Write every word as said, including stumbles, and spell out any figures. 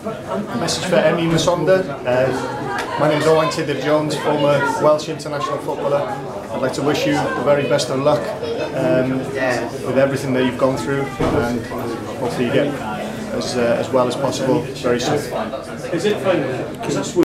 A message for Emmy Musonda. Uh, my name is Owain Tudur Jones, former Welsh international footballer. I'd like to wish you the very best of luck um, with everything that you've gone through, and hopefully you get as, uh, as well as possible very soon.